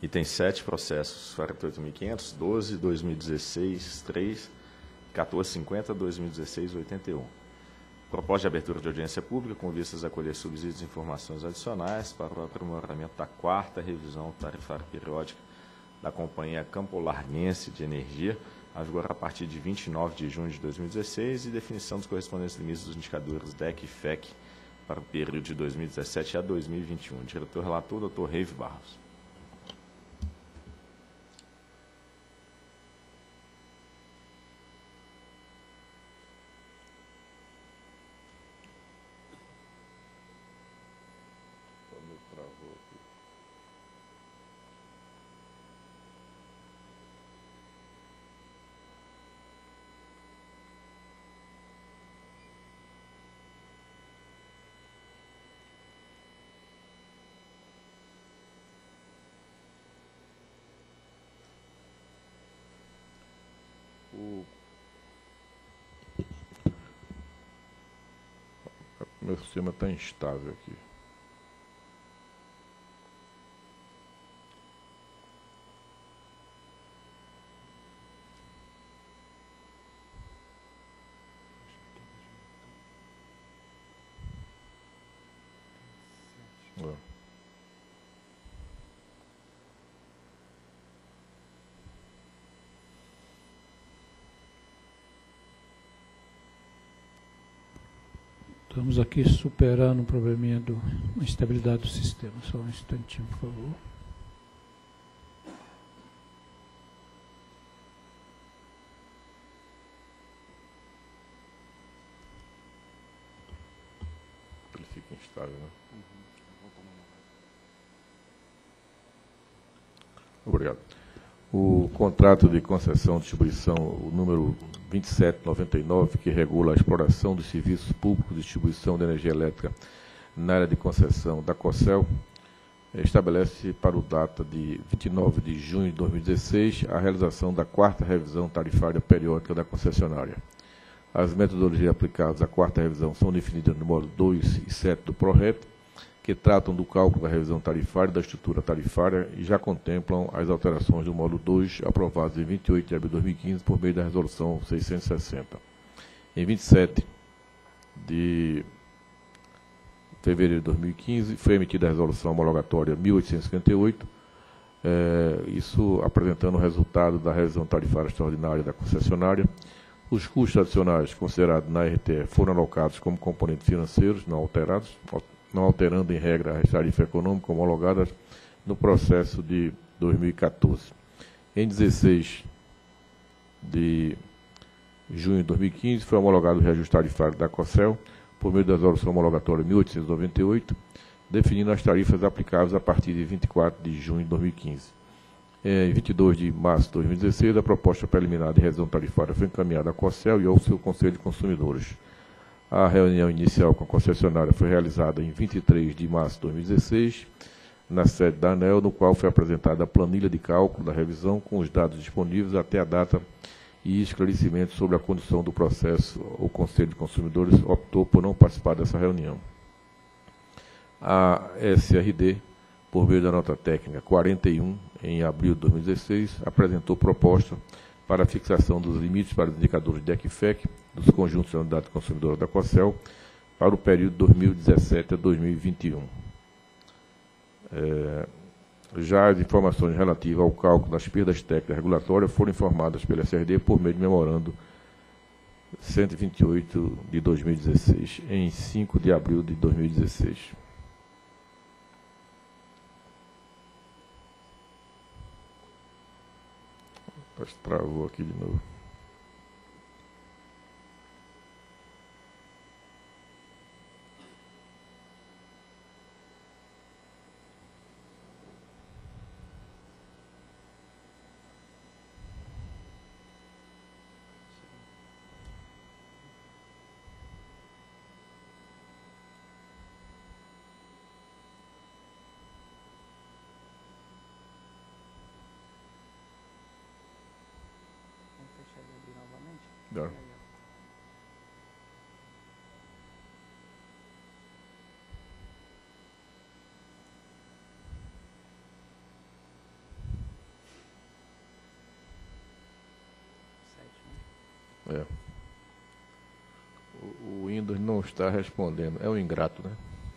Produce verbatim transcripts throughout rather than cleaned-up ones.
Item sete, processos quarenta e oito mil e quinhentos, doze, dois mil e dezesseis, três, quatorze cinquenta, dois mil e dezesseis, oitenta e um. Proposta de abertura de audiência pública com vistas a colher subsídios e informações adicionais para o aprimoramento da quarta revisão tarifária periódica da Companhia Campolarguense de Energia, a vigor a partir de vinte e nove de junho de dois mil e dezesseis, e definição dos correspondentes limites dos indicadores D E C e F E C para o período de dois mil e dezessete a dois mil e vinte e um. Diretor-relator, doutor Reive Barros. O meu sistema está instável aqui. É. Estamos aqui superando o probleminha da instabilidade do sistema. Só um instantinho, por favor. Ele fica instável, né? Obrigado. O contrato de concessão de distribuição, o número vinte e sete noventa e nove, que regula a exploração dos serviços públicos de distribuição de energia elétrica na área de concessão da COCEL, estabelece para o data de vinte e nove de junho de dois mil e dezesseis a realização da quarta revisão tarifária periódica da concessionária. As metodologias aplicadas à quarta revisão são definidas no módulo dois e sete do PRORET, que tratam do cálculo da revisão tarifária e da estrutura tarifária e já contemplam as alterações do módulo dois, aprovadas em vinte e oito de abril de dois mil e quinze, por meio da resolução seiscentos e sessenta. Em vinte e sete de fevereiro de dois mil e quinze, foi emitida a resolução homologatória mil oitocentos e cinquenta e oito, é, isso apresentando o resultado da revisão tarifária extraordinária da concessionária. Os custos adicionais considerados na R T E foram alocados como componentes financeiros, não alterados, não alterando em regra as tarifas econômicas homologadas no processo de dois mil e quatorze. Em dezesseis de junho de dois mil e quinze, foi homologado o reajuste tarifário da COCEL, por meio da resolução homologatória mil oitocentos e noventa e oito, definindo as tarifas aplicáveis a partir de vinte e quatro de junho de dois mil e quinze. Em vinte e dois de março de dois mil e dezesseis, a proposta preliminar de revisão tarifária foi encaminhada à COCEL e ao seu Conselho de Consumidores. A reunião inicial com a concessionária foi realizada em vinte e três de março de dois mil e dezesseis, na sede da ANEEL, no qual foi apresentada a planilha de cálculo da revisão com os dados disponíveis até a data e esclarecimentos sobre a condução do processo. O Conselho de Consumidores optou por não participar dessa reunião. A S R D, por meio da nota técnica quarenta e um, em abril de dois mil e dezesseis, apresentou proposta para a fixação dos limites para os indicadores D E C e F E C dos conjuntos de unidade consumidora da COCEL para o período dois mil e dezessete a dois mil e vinte e um. É, já as informações relativas ao cálculo das perdas técnicas regulatórias foram informadas pela S R D por meio de memorando cento e vinte e oito de dois mil e dezesseis, em cinco de abril de dois mil e dezesseis. Acho que travou aqui de novo. Dá. É. O, o Windows não está respondendo. É um ingrato, né?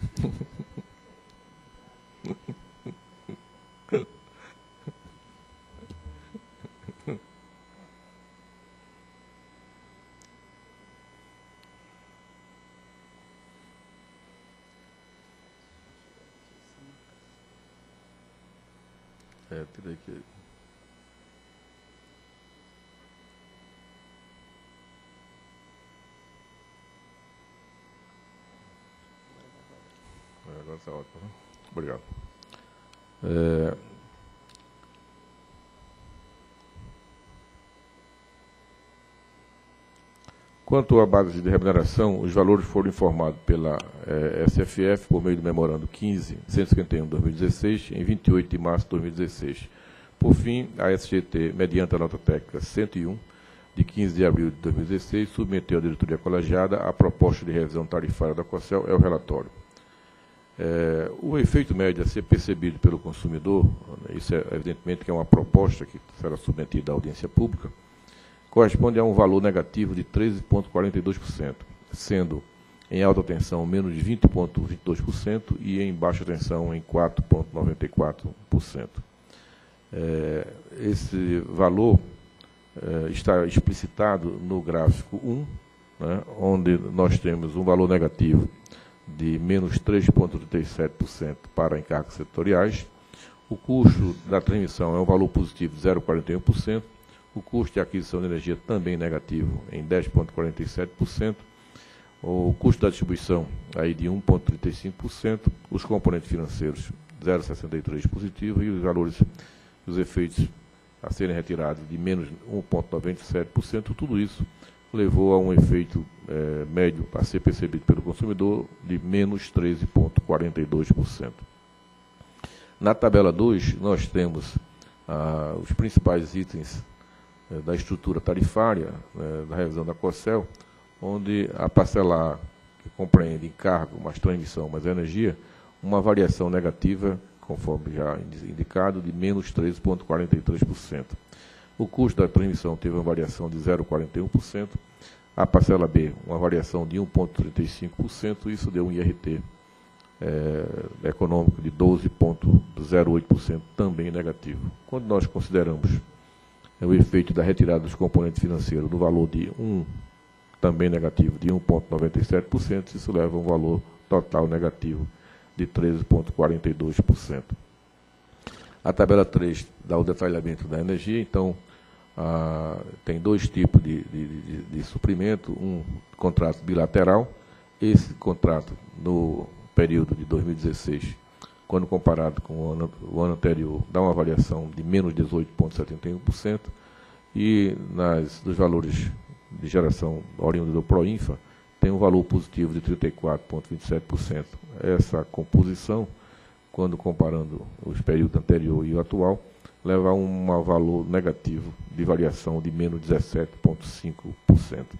É, tira aqui. Agora está ótimo. Obrigado. É... Quanto à base de remuneração, os valores foram informados pela eh, S F F por meio do memorando quinze cento e cinquenta e um de dois mil e dezesseis, em vinte e oito de março de dois mil e dezesseis. Por fim, a S G T, mediante a nota técnica cento e um, de quinze de abril de dois mil e dezesseis, submeteu à diretoria colegiada a proposta de revisão tarifária da COCEL, é o relatório. É, o efeito médio a ser percebido pelo consumidor, isso é evidentemente que é uma proposta que será submetida à audiência pública, corresponde a um valor negativo de treze vírgula quarenta e dois por cento, sendo em alta tensão menos de vinte vírgula vinte e dois por cento e em baixa tensão em quatro vírgula noventa e quatro por cento. É, esse valor é, está explicitado no gráfico um, né, onde nós temos um valor negativo de menos três vírgula trinta e sete por cento para encargos setoriais. O custo da transmissão é um valor positivo de zero vírgula quarenta e um por cento. O custo de aquisição de energia também negativo em dez vírgula quarenta e sete por cento. O custo da distribuição aí de um vírgula trinta e cinco por cento. Os componentes financeiros zero vírgula sessenta e três por cento positivo e os valores, os efeitos a serem retirados de menos um vírgula noventa e sete por cento. Tudo isso levou a um efeito eh, médio a ser percebido pelo consumidor de menos treze vírgula quarenta e dois por cento. Na tabela dois, nós temos ah, os principais itens eh, da estrutura tarifária, eh, da revisão da COCEL, onde a parcela A, que compreende encargo, mais transmissão, mais energia, uma variação negativa, conforme já indicado, de menos treze vírgula quarenta e três por cento. O custo da transmissão teve uma variação de zero vírgula quarenta e um por cento. A parcela B, uma variação de um vírgula trinta e cinco por cento. Isso deu um I R T é, econômico de doze vírgula zero oito por cento, também negativo. Quando nós consideramos é, o efeito da retirada dos componentes financeiros no valor de um, também negativo, de um vírgula noventa e sete por cento, isso leva a um valor total negativo de treze vírgula quarenta e dois por cento. A tabela três dá o detalhamento da energia, então, ah, tem dois tipos de, de, de, de suprimento, um contrato bilateral. Esse contrato, no período de dois mil e dezesseis, quando comparado com o ano, o ano anterior, dá uma variação de menos dezoito vírgula setenta e um por cento, e nas, dos valores de geração oriundo do Proinfa, tem um valor positivo de trinta e quatro vírgula vinte e sete por cento. Essa composição, quando comparando os períodos anterior e o atual, leva a um valor negativo de variação de menos dezessete vírgula cinco por cento.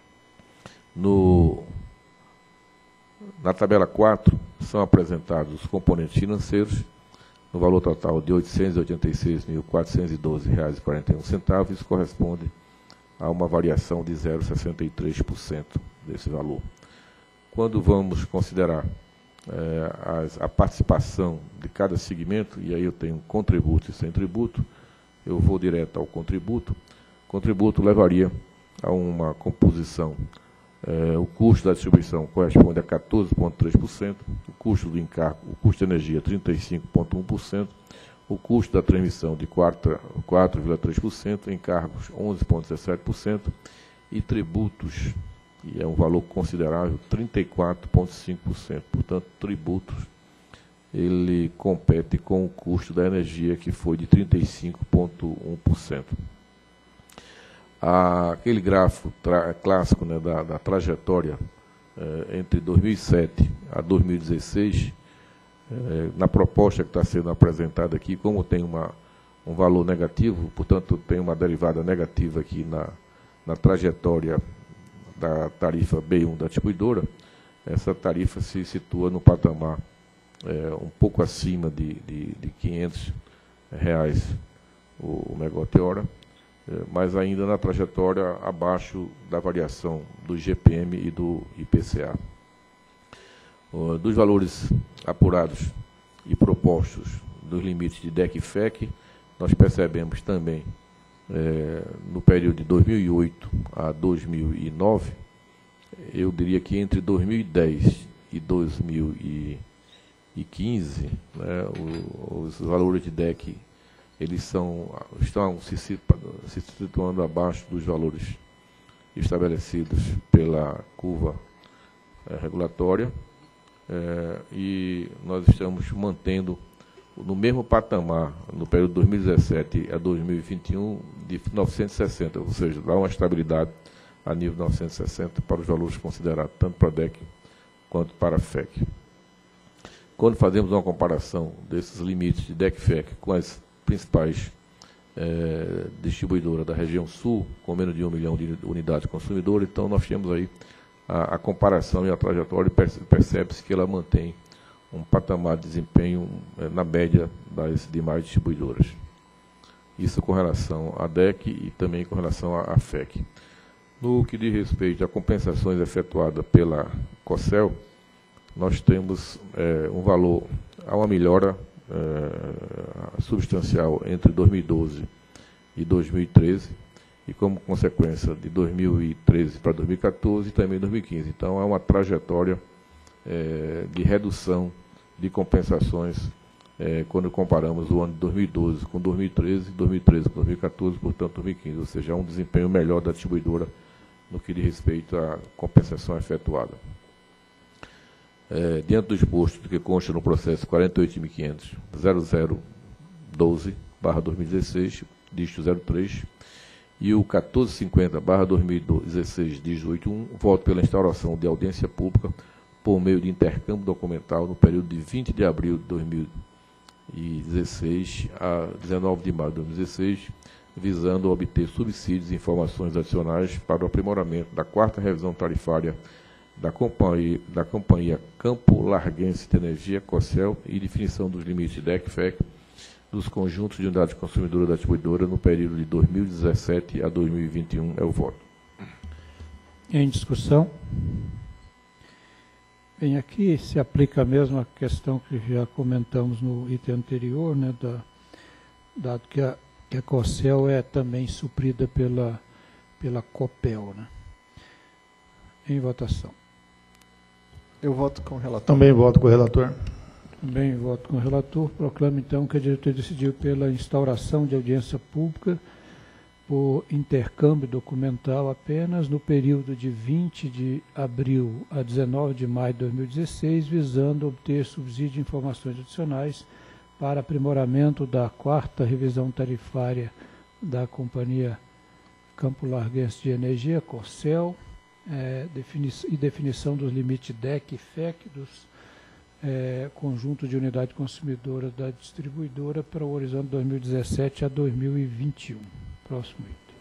No, na tabela quatro, são apresentados os componentes financeiros, no valor total de oitocentos e oitenta e seis mil, quatrocentos e doze reais e quarenta e um centavos, isso corresponde a uma variação de zero vírgula sessenta e três por cento desse valor. Quando vamos considerar É, a, a participação de cada segmento, e aí eu tenho contributo e sem tributo, eu vou direto ao contributo. O contributo levaria a uma composição, é, o custo da distribuição corresponde a quatorze vírgula três por cento, o custo do encargo, o custo de energia trinta e cinco vírgula um por cento, o custo da transmissão de quatro vírgula três por cento, encargos onze vírgula dezessete por cento e tributos, e é um valor considerável, trinta e quatro vírgula cinco por cento. Portanto, tributos, ele compete com o custo da energia, que foi de trinta e cinco vírgula um por cento. Aquele gráfico clássico, né, da, da trajetória eh, entre dois mil e sete a dois mil e dezesseis, eh, na proposta que está sendo apresentada aqui, como tem uma, um valor negativo, portanto, tem uma derivada negativa aqui na, na trajetória da tarifa B um da distribuidora, essa tarifa se situa no patamar é, um pouco acima de, de, de quinhentos reais o, o megawatt-hora, mas ainda na trajetória abaixo da variação do I G P M e do I P C A. Dos valores apurados e propostos dos limites de D E C e F E C, nós percebemos também, é, no período de dois mil e oito a dois mil e nove, eu diria que entre dois mil e dez e dois mil e quinze, né, o, os valores de D E C eles são, estão se, se situando abaixo dos valores estabelecidos pela curva é, regulatória, é, e nós estamos mantendo no mesmo patamar, no período de dois mil e dezessete a dois mil e vinte e um, de novecentos e sessenta, ou seja, dá uma estabilidade a nível de novecentos e sessenta para os valores considerados, tanto para D E C quanto para F E C. Quando fazemos uma comparação desses limites de D E C e F E C com as principais eh, distribuidoras da região sul, com menos de um milhão de unidades consumidoras, então nós temos aí a, a comparação e a trajetória, e percebe-se que ela mantém um patamar de desempenho eh, na média das demais distribuidoras. Isso com relação à D E C e também com relação à F E C. No que diz respeito a compensações efetuadas pela COCEL, nós temos eh, um valor, há uma melhora eh, substancial entre dois mil e doze e dois mil e treze, e como consequência de dois mil e treze para dois mil e quatorze e também dois mil e quinze. Então, é uma trajetória eh, de redução de compensações eh, quando comparamos o ano de dois mil e doze com dois mil e treze, dois mil e treze com dois mil e quatorze, portanto, dois mil e quinze, ou seja, há um desempenho melhor da distribuidora no que diz respeito à compensação efetuada. É, diante do exposto do que consta no processo quarenta e oito mil quinhentos ponto zero zero doze barra dois mil e dezesseis, dígito zero três, e o quatorze cinquenta barra dois mil e dezesseis, dígito oitenta e um, voto pela instauração de audiência pública por meio de intercâmbio documental no período de vinte de abril de dois mil e dezesseis a dezenove de maio de dois mil e dezesseis, visando obter subsídios e informações adicionais para o aprimoramento da quarta revisão tarifária da companhia, da companhia Campo Larguense de Energia, COCEL, e definição dos limites de D E C e F E C dos conjuntos de unidades consumidoras da distribuidora no período de dois mil e dezessete a dois mil e vinte e um. É o voto. Em discussão. Bem, aqui se aplica a mesma questão que já comentamos no item anterior, né, da, dado que a, que a COCEL é também suprida pela, pela COPEL. Né? Em votação. Eu voto com o relator. Também voto com o relator. Também voto com o relator. Proclamo, então, que a diretoria decidiu pela instauração de audiência pública por intercâmbio documental apenas no período de vinte de abril a dezenove de maio de dois mil e dezesseis, visando obter subsídio de informações adicionais para aprimoramento da quarta revisão tarifária da Companhia Campo Larguense de Energia, COCEL, É, defini e definição dos limites D E C e F E C dos é, conjuntos de unidade consumidora da distribuidora para o horizonte dois mil e dezessete a dois mil e vinte e um. Próximo item.